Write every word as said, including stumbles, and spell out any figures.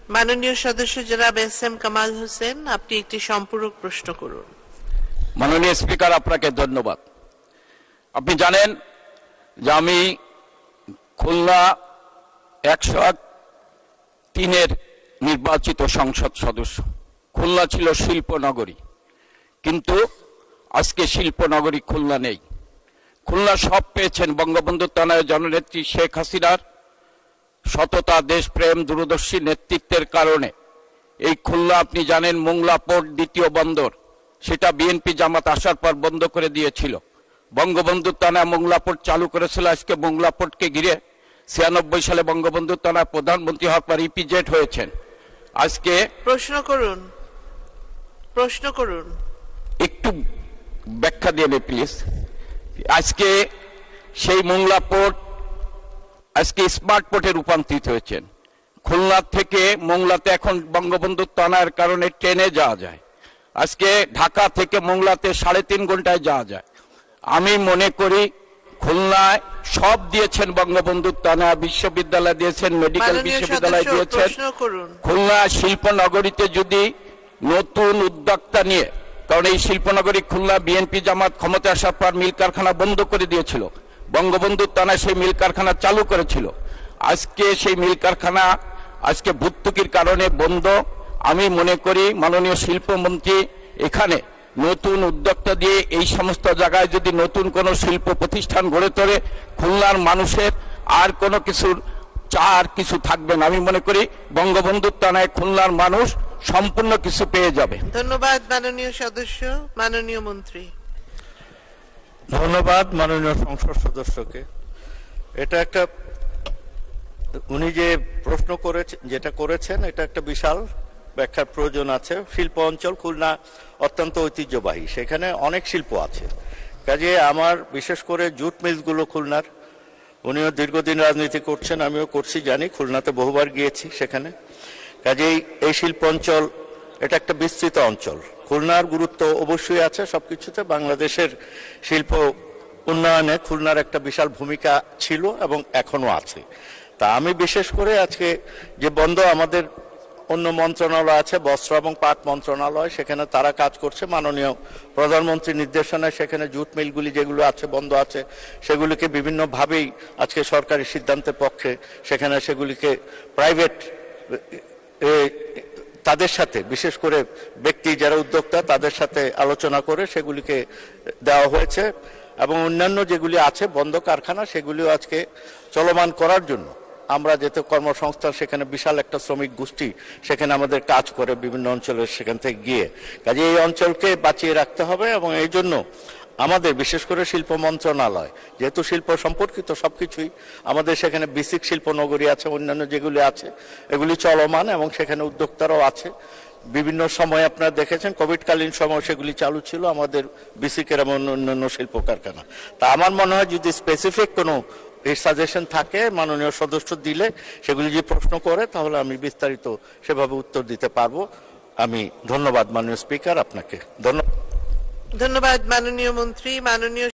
মাননীয় সদস্য জনাব এস এম কামাল হোসেন, আপনি একটি সম্পূরক প্রশ্ন করুন। মাননীয় স্পিকার, আপনাকে ধন্যবাদ। আপনি জানেন যে আমি খুলনা একশো তিনের নির্বাচিত সংসদ সদস্য। খুলনা ছিল শিল্পনগরী, কিন্তু আজকে শিল্পনগরী খুলনা নেই। খুলনা সব পেয়েছেন বঙ্গবন্ধু তনয় জননেত্রী শেখ হাসিনার সততা, দেশপ্রেম, দূরদর্শী নেতৃত্বের কারণে। এই খুলনা আপনি জানেন মোংলা পোর্ট দ্বিতীয় বন্দর, সেটা বিএনপি জামাত আসার পর বন্ধ করে দিয়েছিল। বঙ্গবন্ধু তনয় মোংলা পোর্ট চালু করেছিল। আজকে মোংলা পোর্টকে ঘিরে ছিয়ানব্বই সালে বঙ্গবন্ধু তনয় প্রধানমন্ত্রী হওয়ার পর ইপিজেড হয়েছেন। আজকে প্রশ্ন করুন প্রশ্ন করুন একটু ব্যাখ্যা দিয়ে প্লিজ। আজকে সেই মোংলা পোর্ট আজকে স্মার্ট পোর্টে রূপান্তরিত হয়েছেন। খুলনা থেকে মোংলাতে এখন বঙ্গবন্ধু তনয়ের কারণে ট্রেনে যাওয়া যায়। আজকে ঢাকা থেকে মোংলাতে সাড়ে তিন ঘন্টায় যাওয়া যায়। আমি মনে করি খুলনায় সব দিয়েছেন বঙ্গবন্ধু তনয়, বিশ্ববিদ্যালয় দিয়েছেন, মেডিকেল বিশ্ববিদ্যালয় দিয়েছেন। খুলনা শিল্পনগরীতে যদি নতুন উদ্যোক্তা নিয়ে, কারণ এই শিল্পনগরী খুলনা বিএনপি জামাত ক্ষমতা আসার পর মিল কারখানা বন্ধ করে দিয়েছিল, বঙ্গবন্ধু তনয় সেই মিল কারখানা চালু করেছিল। আজকে সেই মিল কারখানা আজকে ভর্তুকির কারণে বন্ধ। আমি মনে করি মাননীয় শিল্পমন্ত্রী এখানে নতুন উদ্যোক্তা দিয়ে এই সমস্ত জায়গায় যদি নতুন কোনো শিল্প প্রতিষ্ঠান গড়ে তোলে, খুলনার মানুষের আর কোনো কিছুর চার কিছু থাকবে না। আমি মনে করি বঙ্গবন্ধু তনয় খুলনার মানুষ সম্পূর্ণ কিছু পেয়ে যাবে। ধন্যবাদ মাননীয় সদস্য। মাননীয় মন্ত্রী। ধন্যবাদ মাননীয় সংসদ সদস্যকে। এটা একটা উনি যে প্রশ্ন করেছেন, যেটা করেছেন, এটা একটা বিশাল ব্যাখ্যার প্রয়োজন আছে। শিল্প অঞ্চল খুলনা অত্যন্ত ঐতিহ্যবাহী, সেখানে অনেক শিল্প আছে। কাজে আমার বিশেষ করে জুট মিলসগুলো খুলনার, উনিও দীর্ঘদিন রাজনীতি করছেন, আমিও করছি, জানি, খুলনাতে বহুবার গিয়েছি সেখানে। কাজেই এই শিল্প অঞ্চল এটা একটা বিস্তৃত অঞ্চল। খুলনার গুরুত্ব অবশ্যই আছে সবকিছুতে। বাংলাদেশের শিল্প উন্নয়নে খুলনার একটা বিশাল ভূমিকা ছিল এবং এখনো আছে। তা আমি বিশেষ করে আজকে যে বন্ধ, আমাদের অন্য মন্ত্রণালয় আছে, বস্ত্র এবং পাট মন্ত্রণালয়, সেখানে তারা কাজ করছে মাননীয় প্রধানমন্ত্রীর নির্দেশনায়। সেখানে জুট মিলগুলি যেগুলো আছে বন্ধ আছে, সেগুলিকে বিভিন্নভাবেই আজকে সরকারি সিদ্ধান্তের পক্ষে সেখানে সেগুলিকে প্রাইভেট তাদের সাথে, বিশেষ করে ব্যক্তি যারা উদ্যোক্তা, তাদের সাথে আলোচনা করে সেগুলিকে দেওয়া হয়েছে। এবং অন্যান্য যেগুলি আছে বন্ধ কারখানা, সেগুলিও আজকে চলমান করার জন্য আমরা যেতে কর্মসংস্থান, সেখানে বিশাল একটা শ্রমিক গোষ্ঠী সেখানে আমাদের কাজ করে বিভিন্ন অঞ্চলের, সেখান থেকে গিয়ে। কাজে এই অঞ্চলকে বাঁচিয়ে রাখতে হবে এবং এই জন্য আমাদের বিশেষ করে শিল্প মন্ত্রণালয়, যেহেতু শিল্প সম্পর্কিত সবকিছুই, আমাদের সেখানে বেসিক শিল্প নগরী আছে, অন্যান্য যেগুলি আছে এগুলি চলমান এবং সেখানে উদ্যোক্তারাও আছে। বিভিন্ন সময় আপনারা দেখেছেন কোভিডকালীন সময় সেগুলি চালু ছিল আমাদের বেসিকের এবং অন্যান্য শিল্প কারখানা। তা আমার মনে হয় যদি স্পেসিফিক কোনো এই সাজেশন থাকে মাননীয় সদস্য দিলে, সেগুলি যে প্রশ্ন করে, তাহলে আমি বিস্তারিত সেভাবে উত্তর দিতে পারবো। আমি ধন্যবাদ মাননীয় স্পিকার আপনাকে। ধন্যবাদ। ধন্যবাদ মাননীয় মন্ত্রী। মাননীয়